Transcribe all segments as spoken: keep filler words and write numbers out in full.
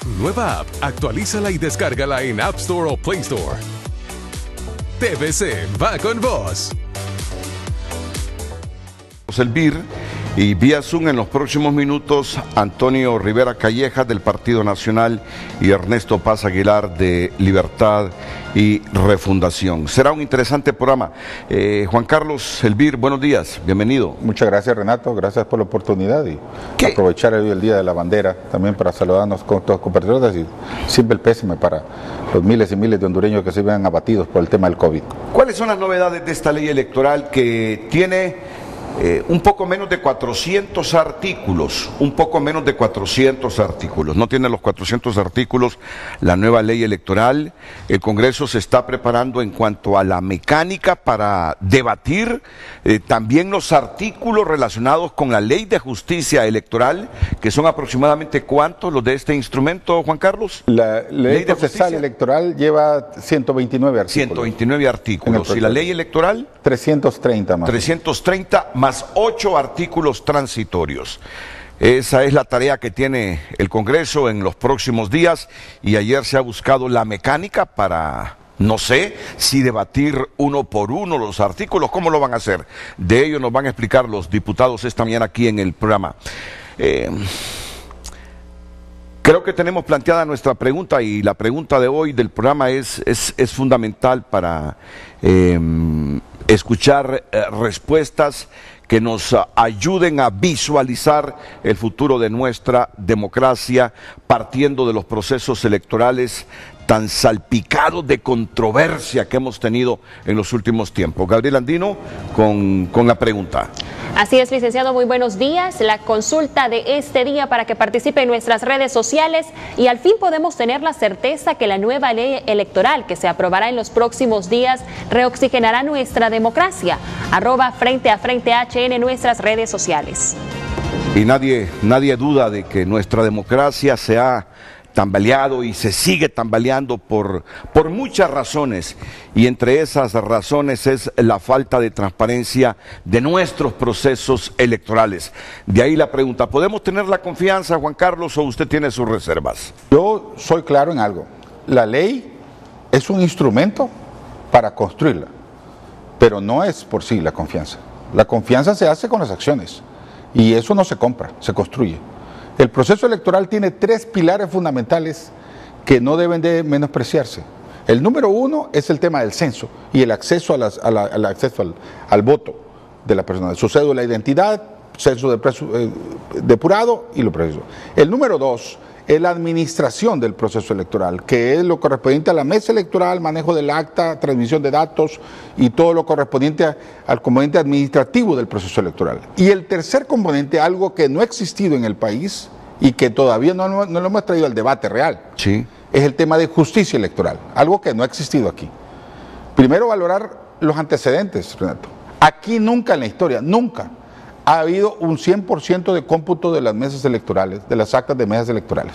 Nueva app. Actualízala y descárgala en App Store o Play Store. T V C va con vos. El B I R y vía Zoom en los próximos minutos Antonio Rivera Callejas del Partido Nacional y Ernesto Paz Aguilar de Libertad y Refundación. Será un interesante programa. Eh, Juan Carlos, el B I R, buenos días, bienvenido. Muchas gracias, Renato, gracias por la oportunidad y ¿Qué? aprovechar hoy el Día de la Bandera también para saludarnos con todos los compatriotas y siempre el pésame para los miles y miles de hondureños que se ven abatidos por el tema del COVID. ¿Cuáles son las novedades de esta ley electoral que tiene Eh, un poco menos de cuatrocientos artículos, un poco menos de cuatrocientos artículos, no tiene los cuatrocientos artículos la nueva ley electoral? El Congreso se está preparando en cuanto a la mecánica para debatir eh, también los artículos relacionados con la ley de justicia electoral, que son aproximadamente ¿cuántos los de este instrumento, Juan Carlos? La ley, ley de procesal electoral lleva ciento veintinueve artículos. ciento veintinueve artículos. ¿Y la ley electoral? trescientos treinta más. trescientos treinta más ocho artículos transitorios. Esa es la tarea que tiene el Congreso en los próximos días y ayer se ha buscado la mecánica para, no sé, si debatir uno por uno los artículos, ¿cómo lo van a hacer? De ello nos van a explicar los diputados esta mañana aquí en el programa. Eh, creo que tenemos planteada nuestra pregunta y la pregunta de hoy del programa es, es, es fundamental para eh, escuchar eh, respuestas que nos uh, ayuden a visualizar el futuro de nuestra democracia partiendo de los procesos electorales tan salpicados de controversia que hemos tenido en los últimos tiempos. Gabriel Andino con, con la pregunta. Así es, licenciado, muy buenos días. La consulta de este día para que participe en nuestras redes sociales y al fin podemos tener la certeza que la nueva ley electoral que se aprobará en los próximos días reoxigenará nuestra democracia. Arroba frente a frente H N en nuestras redes sociales. Y nadie, nadie duda de que nuestra democracia se ha tambaleado y se sigue tambaleando por, por muchas razones, y entre esas razones es la falta de transparencia de nuestros procesos electorales. De ahí la pregunta, ¿podemos tener la confianza, Juan Carlos, o usted tiene sus reservas? Yo soy claro en algo, la ley es un instrumento para construirla, pero no es por sí la confianza. La confianza se hace con las acciones y eso no se compra, se construye. El proceso electoral tiene tres pilares fundamentales que no deben de menospreciarse. El número uno es el tema del censo y el acceso, a las, a la, al, acceso al, al voto de la persona, su cédula de identidad, censo de preso, eh, depurado y lo preciso. El número dos es la administración del proceso electoral, que es lo correspondiente a la mesa electoral, manejo del acta, transmisión de datos y todo lo correspondiente a, al componente administrativo del proceso electoral. Y el tercer componente, algo que no ha existido en el país y que todavía no, no, no lo hemos traído al debate real, sí, es el tema de justicia electoral, algo que no ha existido aquí. Primero, valorar los antecedentes, Renato. Aquí nunca en la historia, nunca, ha habido un cien por ciento de cómputo de las mesas electorales, de las actas de mesas electorales.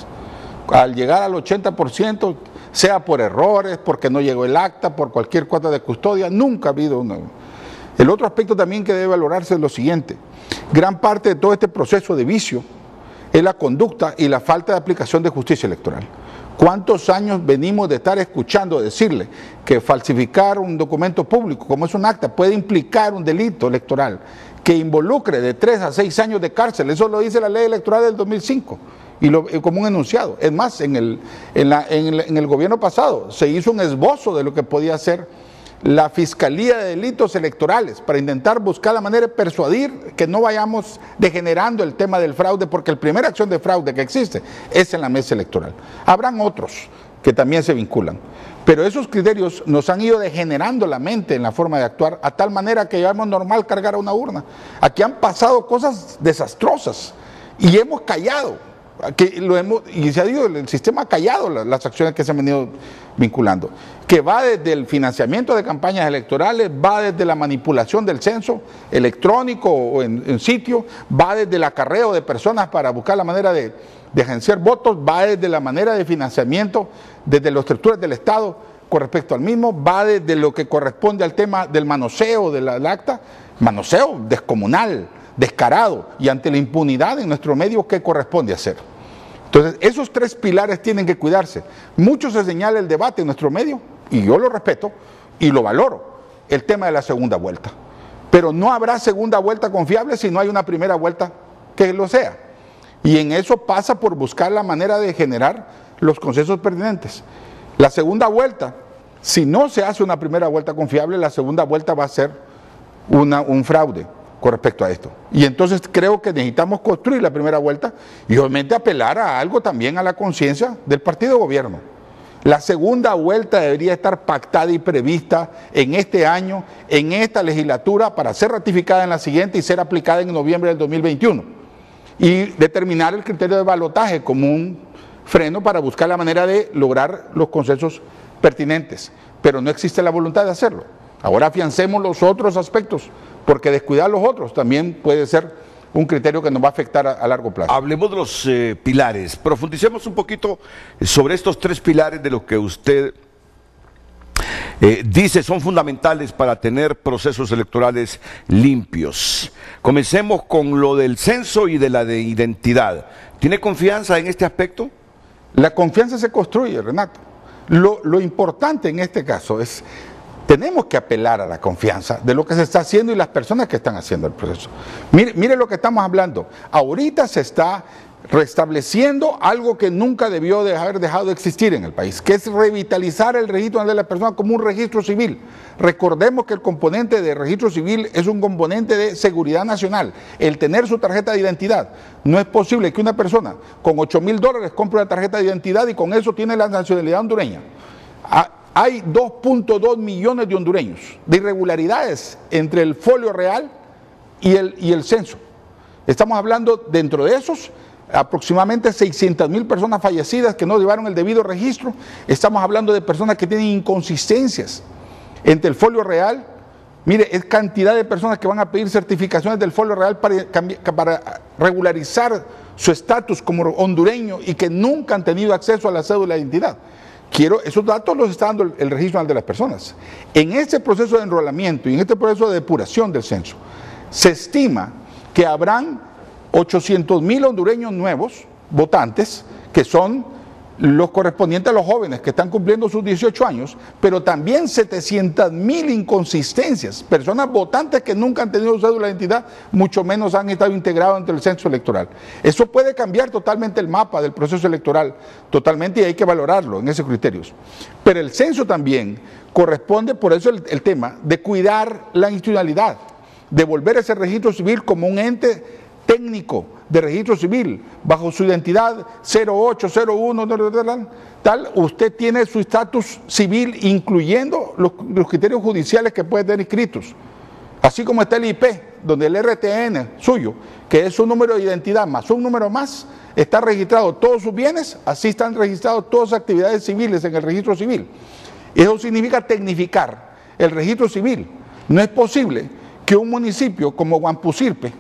Al llegar al ochenta por ciento, sea por errores, porque no llegó el acta, por cualquier cuota de custodia, nunca ha habido uno. El otro aspecto también que debe valorarse es lo siguiente: gran parte de todo este proceso de vicio es la conducta y la falta de aplicación de justicia electoral. ¿Cuántos años venimos de estar escuchando decirle que falsificar un documento público, como es un acta, puede implicar un delito electoral que involucre de tres a seis años de cárcel? Eso lo dice la ley electoral del dos mil cinco y lo, como un enunciado. Es más, en el, en, la, en, el, en el gobierno pasado se hizo un esbozo de lo que podía hacer la Fiscalía de Delitos Electorales para intentar buscar la manera de persuadir que no vayamos degenerando el tema del fraude, porque la primera acción de fraude que existe es en la mesa electoral. Habrán otros que también se vinculan, pero esos criterios nos han ido degenerando la mente en la forma de actuar, a tal manera que ya es normal cargar a una urna. Aquí han pasado cosas desastrosas y hemos callado. Que lo hemos, y se ha dicho, el sistema ha callado las, las acciones que se han venido vinculando, que va desde el financiamiento de campañas electorales, va desde la manipulación del censo electrónico o en, en sitio, va desde el acarreo de personas para buscar la manera de, de agenciar votos, va desde la manera de financiamiento, desde las estructuras del Estado con respecto al mismo, va desde lo que corresponde al tema del manoseo del acta, manoseo descomunal, descarado, y ante la impunidad en nuestro medio, ¿qué corresponde hacer? Entonces, esos tres pilares tienen que cuidarse. Mucho se señala el debate en nuestro medio, y yo lo respeto y lo valoro, el tema de la segunda vuelta. Pero no habrá segunda vuelta confiable si no hay una primera vuelta que lo sea. Y en eso pasa por buscar la manera de generar los consensos pertinentes. La segunda vuelta, si no se hace una primera vuelta confiable, la segunda vuelta va a ser una, un fraude con respecto a esto. Y entonces creo que necesitamos construir la primera vuelta y obviamente apelar a algo también a la conciencia del partido de gobierno. La segunda vuelta debería estar pactada y prevista en este año, en esta legislatura, para ser ratificada en la siguiente y ser aplicada en noviembre del dos mil veintiuno. Y determinar el criterio de balotaje como un freno para buscar la manera de lograr los consensos pertinentes. Pero no existe la voluntad de hacerlo. Ahora afiancemos los otros aspectos, porque descuidar los otros también puede ser un criterio que nos va a afectar a, a largo plazo. Hablemos de los eh, pilares, profundicemos un poquito sobre estos tres pilares de lo que usted eh, dice son fundamentales para tener procesos electorales limpios. Comencemos con lo del censo y de la de identidad. ¿Tiene confianza en este aspecto? La confianza se construye, Renato. Lo, lo importante en este caso es, tenemos que apelar a la confianza de lo que se está haciendo y las personas que están haciendo el proceso. Mire, mire lo que estamos hablando. Ahorita se está restableciendo algo que nunca debió de haber dejado de existir en el país, que es revitalizar el registro de la persona como un registro civil. Recordemos que el componente de registro civil es un componente de seguridad nacional, el tener su tarjeta de identidad. No es posible que una persona con ocho mil dólares compre una tarjeta de identidad y con eso tiene la nacionalidad hondureña. Hay dos punto dos millones de hondureños de irregularidades entre el folio real y el, y el censo. Estamos hablando, dentro de esos, aproximadamente seiscientas mil personas fallecidas que no llevaron el debido registro. Estamos hablando de personas que tienen inconsistencias entre el folio real. Mire, es cantidad de personas que van a pedir certificaciones del folio real para, para regularizar su estatus como hondureño y que nunca han tenido acceso a la cédula de identidad. Quiero, esos datos los está dando el, el Registro Nacional de las Personas. En este proceso de enrolamiento y en este proceso de depuración del censo, se estima que habrán ochocientos mil hondureños nuevos, votantes, que son los correspondientes a los jóvenes que están cumpliendo sus dieciocho años, pero también setecientas mil inconsistencias, personas votantes que nunca han tenido cédula de identidad, mucho menos han estado integrados entre el censo electoral. Eso puede cambiar totalmente el mapa del proceso electoral, totalmente, y hay que valorarlo en esos criterios. Pero el censo también corresponde, por eso el, el tema, de cuidar la institucionalidad, de volver ese registro civil como un ente técnico de registro civil, bajo su identidad cero ocho, cero uno, tal, usted tiene su estatus civil, incluyendo los, los criterios judiciales que puede tener inscritos. Así como está el I P, donde el R T N suyo, que es su número de identidad más un número más, está registrado todos sus bienes, así están registrados todas sus actividades civiles en el registro civil. Eso significa tecnificar el registro civil. No es posible que un municipio como Guampusirpe,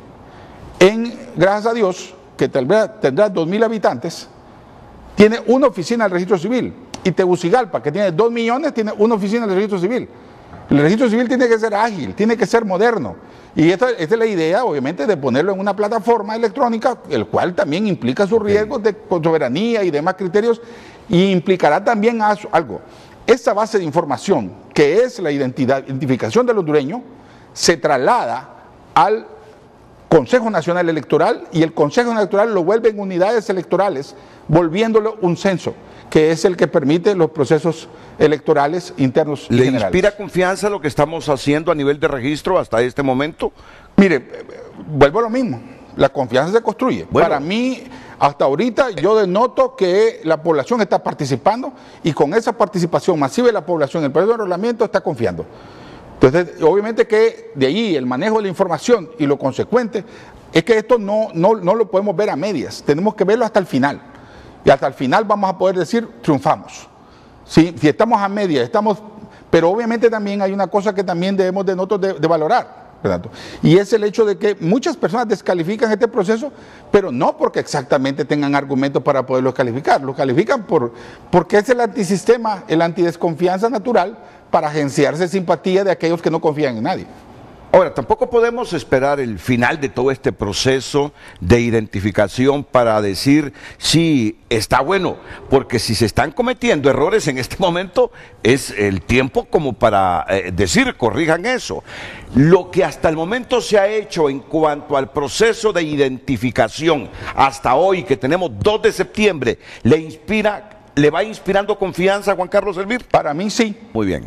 en, gracias a Dios, que tal vez tendrá dos mil habitantes, tiene una oficina del registro civil, y Tegucigalpa, que tiene dos millones, tiene una oficina del registro civil. El registro civil tiene que ser ágil, tiene que ser moderno, y esta, esta es la idea, obviamente, de ponerlo en una plataforma electrónica, el cual también implica sus riesgos de soberanía y demás criterios, y implicará también algo. Esta base de información, que es la identidad, identificación del hondureño, se traslada al Consejo Nacional Electoral, y el Consejo Nacional Electoral lo vuelve en unidades electorales, volviéndolo un censo, que es el que permite los procesos electorales internos y ¿Le generales. inspira confianza lo que estamos haciendo a nivel de registro hasta este momento? Mire, vuelvo a lo mismo, la confianza se construye. Bueno. Para mí, hasta ahorita, yo denoto que la población está participando, y con esa participación masiva de la población, el proceso de enrolamiento está confiando. Entonces, obviamente que de ahí el manejo de la información y lo consecuente es que esto no, no, no lo podemos ver a medias, tenemos que verlo hasta el final. Y hasta el final vamos a poder decir, triunfamos. Si, si estamos a medias, estamos, pero obviamente también hay una cosa que también debemos de nosotros de, de valorar, ¿verdad? Y es el hecho de que muchas personas descalifican este proceso, pero no porque exactamente tengan argumentos para poderlo descalificar, lo califican por, porque es el antisistema, el antidesconfianza natural, para agenciarse simpatía de aquellos que no confían en nadie. Ahora, tampoco podemos esperar el final de todo este proceso de identificación para decir si está bueno, porque si se están cometiendo errores en este momento, es el tiempo como para eh, decir, corrijan eso. Lo que hasta el momento se ha hecho en cuanto al proceso de identificación, hasta hoy que tenemos dos de septiembre, ¿le inspira, le va inspirando confianza a Juan Carlos Elvir? Para mí sí. Muy bien.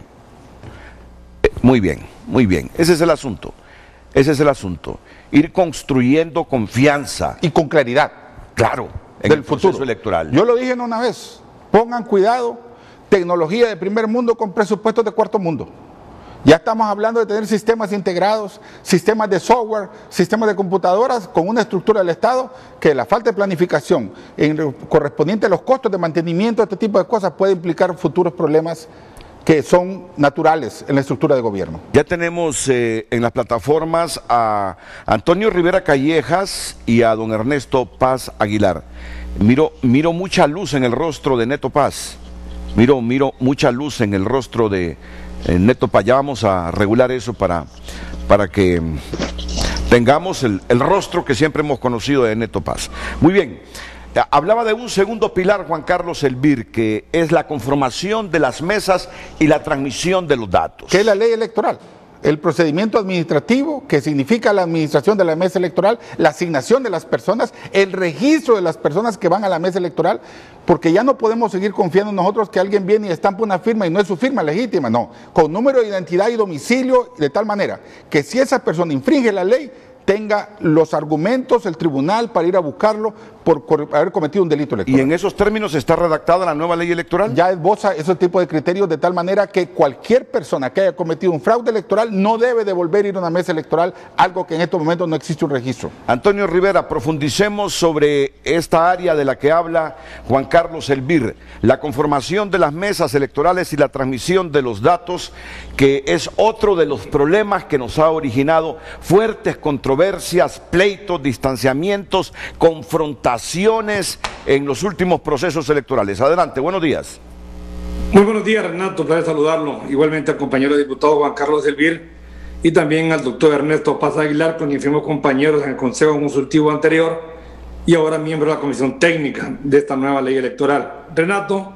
Muy bien, muy bien. Ese es el asunto. Ese es el asunto. Ir construyendo confianza. Y con claridad. Claro. En del el proceso futuro electoral. Yo lo dije en una vez. Pongan cuidado. Tecnología de primer mundo con presupuestos de cuarto mundo. Ya estamos hablando de tener sistemas integrados, sistemas de software, sistemas de computadoras con una estructura del Estado que la falta de planificación en lo correspondiente a los costos de mantenimiento, este tipo de cosas puede implicar futuros problemas que son naturales en la estructura de gobierno. Ya tenemos eh, en las plataformas a Antonio Rivera Callejas y a don Ernesto Paz Aguilar. Miro, miro mucha luz en el rostro de Neto Paz. Miro, miro mucha luz en el rostro de eh, Neto Paz. Ya vamos a regular eso para, para que tengamos el, el rostro que siempre hemos conocido de Neto Paz. Muy bien. Hablaba de un segundo pilar, Juan Carlos Elvir, que es la conformación de las mesas y la transmisión de los datos. ¿Qué es la ley electoral? El procedimiento administrativo, que significa la administración de la mesa electoral, la asignación de las personas, el registro de las personas que van a la mesa electoral, porque ya no podemos seguir confiando en nosotros que alguien viene y estampa una firma y no es su firma legítima, no, con número de identidad y domicilio, de tal manera que si esa persona infringe la ley, tenga los argumentos, el tribunal, para ir a buscarlo por haber cometido un delito electoral. ¿Y en esos términos está redactada la nueva ley electoral? Ya esboza ese tipo de criterios de tal manera que cualquier persona que haya cometido un fraude electoral no debe devolver ir a una mesa electoral, algo que en estos momentos no existe un registro. Antonio Rivera, profundicemos sobre esta área de la que habla Juan Carlos Elvir, la conformación de las mesas electorales y la transmisión de los datos, que es otro de los problemas que nos ha originado fuertes controversias, pleitos, distanciamientos, confrontaciones en los últimos procesos electorales. Adelante, buenos días. Muy buenos días, Renato, placer saludarlo. Igualmente al compañero diputado Juan Carlos Elvir y también al doctor Ernesto Paz Aguilar, con quien fuimos compañeros en el Consejo Consultivo anterior y ahora miembro de la Comisión Técnica de esta nueva ley electoral. Renato,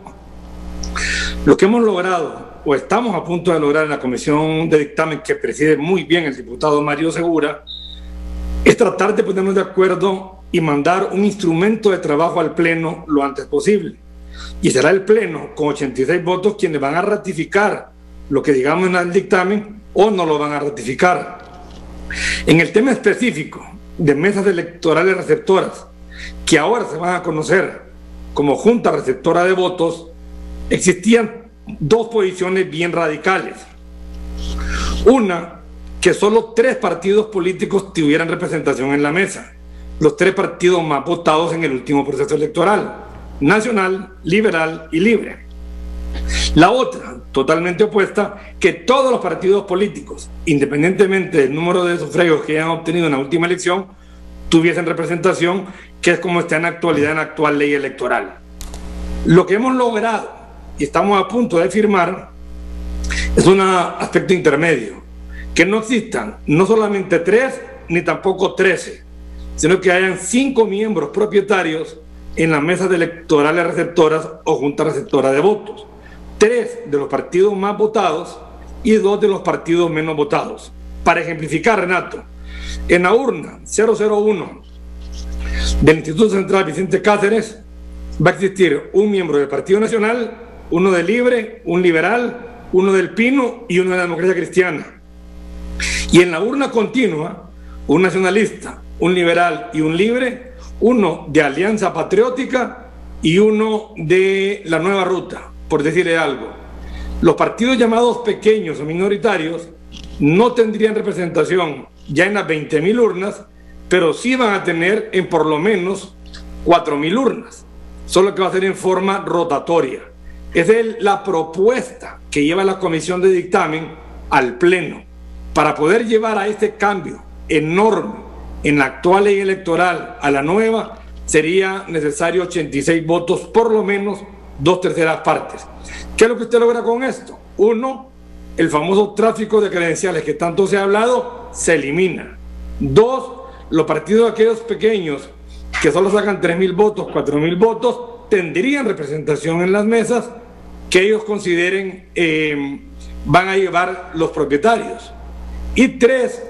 lo que hemos logrado o estamos a punto de lograr en la Comisión de Dictamen, que preside muy bien el diputado Mario Segura, es tratar de ponernos de acuerdo y mandar un instrumento de trabajo al Pleno lo antes posible. Y será el Pleno, con ochenta y seis votos, quienes van a ratificar lo que digamos en el dictamen o no lo van a ratificar. En el tema específico de mesas electorales receptoras, que ahora se van a conocer como Junta Receptora de Votos, existían dos posiciones bien radicales. Una, que solo tres partidos políticos tuvieran representación en la mesa, los tres partidos más votados en el último proceso electoral: Nacional, Liberal y Libre. La otra, totalmente opuesta, que todos los partidos políticos, independientemente del número de sufragios que hayan obtenido en la última elección, tuviesen representación, que es como está en la actualidad en la actual ley electoral. Lo que hemos logrado y estamos a punto de firmar es un aspecto intermedio, que no existan no solamente tres ni tampoco trece, sino que hayan cinco miembros propietarios en las mesas electorales receptoras o junta receptora de votos, tres de los partidos más votados y dos de los partidos menos votados. Para ejemplificar, Renato, en la urna cero cero uno del Instituto Central Vicente Cáceres va a existir un miembro del Partido Nacional, uno del Libre, un liberal, uno del Pino y uno de la Democracia Cristiana. Y en la urna continua, un nacionalista, un liberal y un libre, uno de Alianza Patriótica y uno de la Nueva Ruta, por decirle algo. Los partidos llamados pequeños o minoritarios no tendrían representación ya en las veinte mil urnas, pero sí van a tener en por lo menos cuatro mil urnas, solo que va a ser en forma rotatoria. Esa es la propuesta que lleva la Comisión de Dictamen al Pleno. Para poder llevar a este cambio enorme en la actual ley electoral a la nueva, sería necesario ochenta y seis votos, por lo menos dos terceras partes. ¿Qué es lo que usted logra con esto? Uno, el famoso tráfico de credenciales que tanto se ha hablado, se elimina. Dos, los partidos aquellos pequeños que solo sacan tres mil votos, cuatro mil votos, tendrían representación en las mesas que ellos consideren eh, van a llevar los propietarios. Y tres,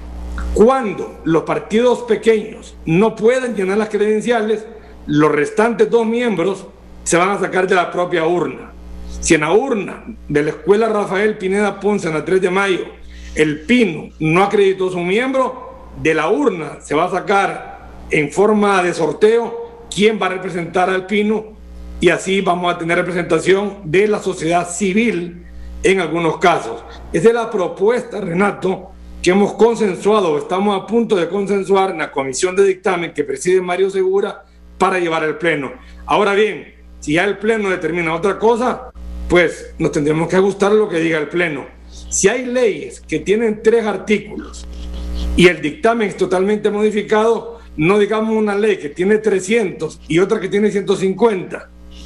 cuando los partidos pequeños no puedan llenar las credenciales, los restantes dos miembros se van a sacar de la propia urna. Si en la urna de la escuela Rafael Pineda Ponce en la tres de mayo el Pino no acreditó su miembro, de la urna se va a sacar en forma de sorteo quién va a representar al Pino, y así vamos a tener representación de la sociedad civil en algunos casos. Esa es la propuesta, Renato, que hemos consensuado, estamos a punto de consensuar en la comisión de dictamen que preside Mario Segura para llevar al Pleno. Ahora bien, si ya el Pleno determina otra cosa, pues nos tendremos que ajustar a lo que diga el Pleno. Si hay leyes que tienen tres artículos y el dictamen es totalmente modificado, no digamos una ley que tiene trescientos y otra que tiene ciento cincuenta,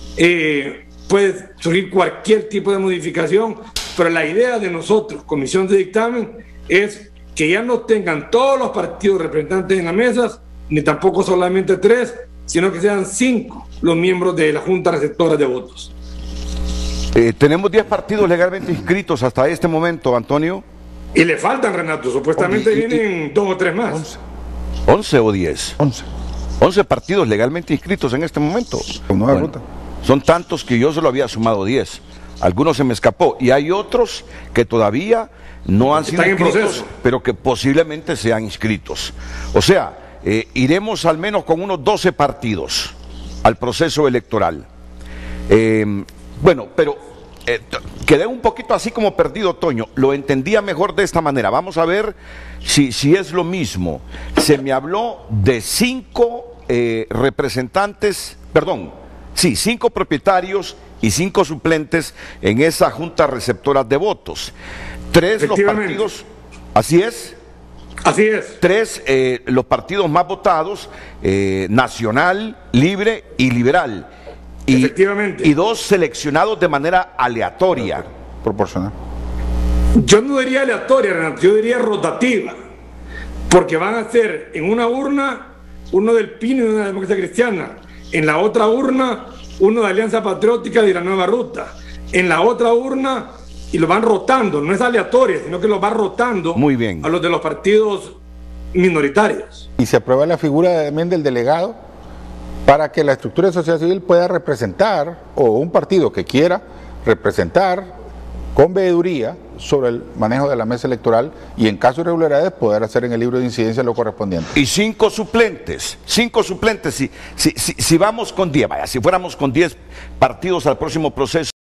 eh, puede surgir cualquier tipo de modificación, pero la idea de nosotros, comisión de dictamen, es que ya no tengan todos los partidos representantes en las mesas, ni tampoco solamente tres, sino que sean cinco los miembros de la Junta Receptora de Votos. Eh, tenemos diez partidos legalmente inscritos hasta este momento, Antonio. Y le faltan, Renato, supuestamente Oye, y, vienen y, dos o tres más. once. ¿once o diez? once. once partidos legalmente inscritos en este momento. Con nueva Bueno, ruta. son tantos que yo solo había sumado diez. Algunos se me escapó. Y hay otros que todavía no han sido Están en inscritos, proceso, pero que posiblemente sean inscritos. O sea, eh, iremos al menos con unos doce partidos al proceso electoral. Eh, bueno, pero eh, quedé un poquito así como perdido, Toño. Lo entendía mejor de esta manera. Vamos a ver si, si es lo mismo. Se me habló de cinco eh, representantes, perdón, sí, cinco propietarios y cinco suplentes en esa junta receptora de votos. Tres los partidos, así es. Así es. Tres eh, los partidos más votados, eh, Nacional, Libre y Liberal. Y, Efectivamente. Y dos seleccionados de manera aleatoria. Proporcional. Yo no diría aleatoria, Renato, yo diría rotativa, porque van a ser en una urna uno del Pino y uno de la Democracia Cristiana, en la otra urna uno de Alianza Patriótica y de la Nueva Ruta, en la otra urna, y lo van rotando, no es aleatoria, sino que lo van rotando. Muy bien. A los de los partidos minoritarios. Y se aprueba la figura también del delegado para que la estructura de sociedad civil pueda representar, o un partido que quiera representar con veeduría sobre el manejo de la mesa electoral, y en caso de irregularidades poder hacer en el libro de incidencia lo correspondiente. Y cinco suplentes, cinco suplentes, si, si, si, si vamos con diez, vaya, si fuéramos con diez partidos al próximo proceso.